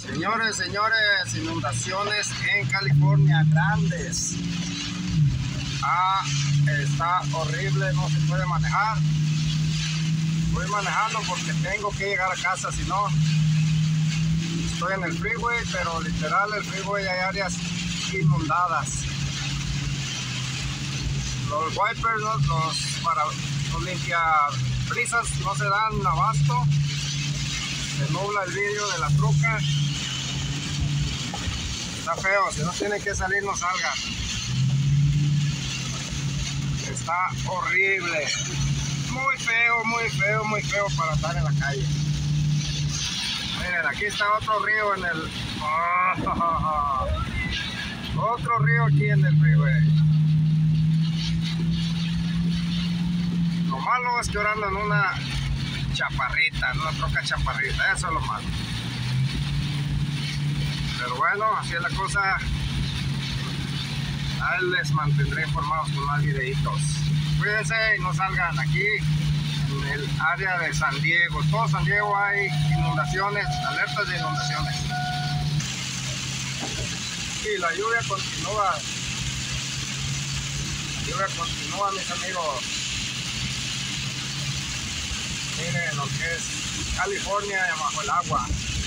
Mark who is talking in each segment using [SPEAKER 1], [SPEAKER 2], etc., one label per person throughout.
[SPEAKER 1] Señores, inundaciones en California grandes. Está horrible, no se puede manejar. Voy manejando porque tengo que llegar a casa, si no, estoy en el freeway, pero literal el freeway hay áreas inundadas. Los wipers, los limpiabrisas no se dan abasto. Se nubla el vidrio de la troca. Está feo, si no tienen que salir, no salgan. Está horrible. Muy feo para estar en la calle. Miren, aquí está otro río en el... otro río aquí en el freeway. Lo malo es que ahora ando en una chaparrita, en una troca chaparrita, eso es lo malo. Pero bueno, así es la cosa. Ahí les mantendré informados con más videitos. Cuídense y no salgan aquí en el área de San Diego. Todo San Diego hay inundaciones, alertas de inundaciones. Y la lluvia continúa. La lluvia continúa, mis amigos. Miren lo que es California bajo el agua.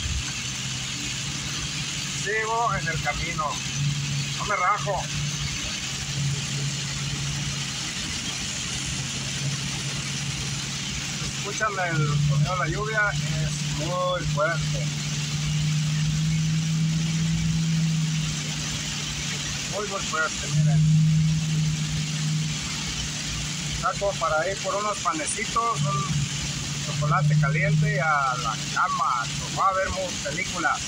[SPEAKER 1] Sigo en el camino. No me rajo. Escuchan el sonido de la lluvia, es muy fuerte. Muy fuerte, miren. Saco para ir por unos panecitos, un chocolate caliente a la cama, va a ver películas.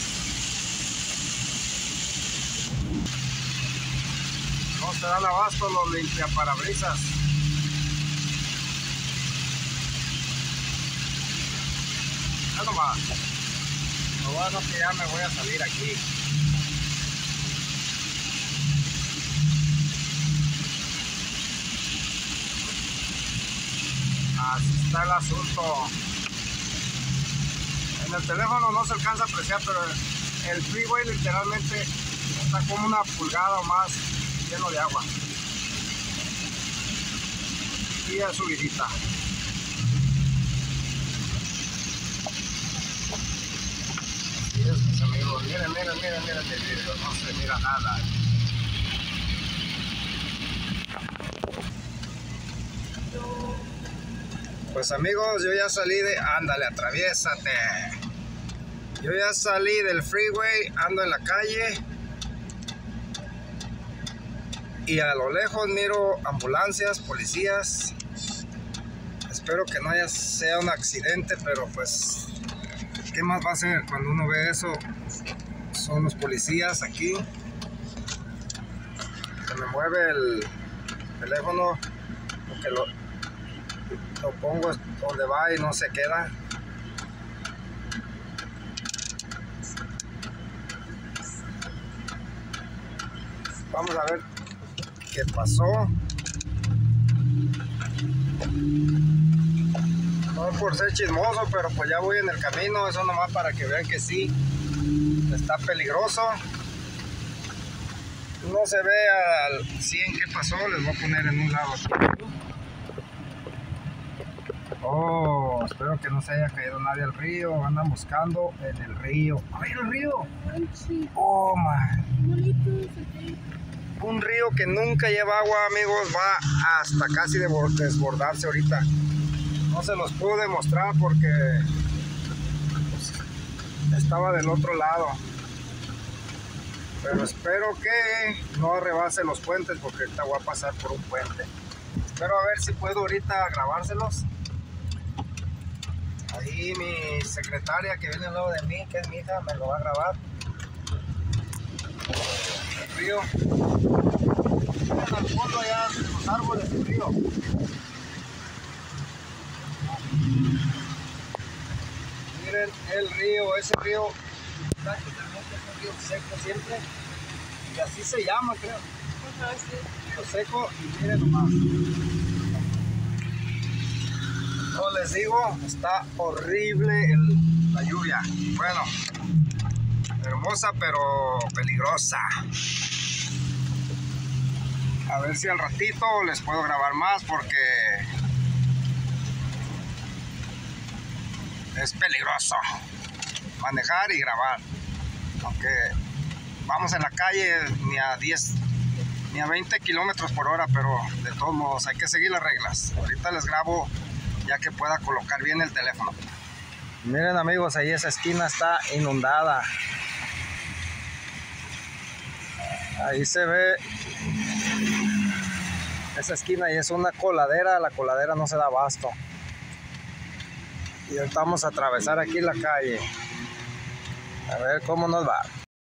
[SPEAKER 1] No se dan abasto los limpiaparabrisas. Ya nomás. Lo bueno que ya me voy a salir aquí. Así está el asunto. En el teléfono no se alcanza a apreciar, pero el freeway literalmente está como una pulgada o más lleno de agua. Y a subidita. Así es, mis amigos. Miren el video, no se mira nada. Pues amigos, yo ya salí de... Ándale, atraviésate. Yo ya salí del freeway, ando en la calle. Y a lo lejos miro ambulancias, policías. Espero que no sea un accidente, pero pues... ¿qué más va a ser cuando uno ve eso? Son los policías aquí. Se me mueve el teléfono porque lo pongo donde va y no se queda. Vamos a ver qué pasó. No por ser chismoso, pero pues ya voy en el camino. Eso nomás para que vean que sí está peligroso. No se ve al 100 qué pasó. Les voy a poner en un lado aquí. Oh, espero que no se haya caído nadie al río. Andan buscando en el río. ¡Ay, el río! Oh, man. Un río que nunca lleva agua, amigos. Va hasta casi desbordarse ahorita. No se los pude mostrar porque pues, estaba del otro lado. Pero espero que no rebase los puentes porque ahorita voy a pasar por un puente. Espero a ver si puedo ahorita grabárselos. Ahí mi secretaria que viene al lado de mí, que es mi hija, me lo va a grabar. El río. Miren al fondo ya los árboles del río. Miren el río, ese río prácticamente es un río seco siempre. Y así se llama, creo. Río seco y miren nomás. No les digo, está horrible la lluvia. Bueno, hermosa pero peligrosa. A ver si al ratito les puedo grabar más porque es peligroso manejar y grabar. Aunque vamos en la calle ni a 10 ni a 20 kilómetros por hora, pero de todos modos hay que seguir las reglas. Ahorita les grabo ya que pueda colocar bien el teléfono. Miren amigos, ahí esa esquina está inundada. Ahí se ve esa esquina y es una coladera. La coladera no se da abasto. Y ahorita vamos a atravesar aquí la calle. A ver cómo nos va.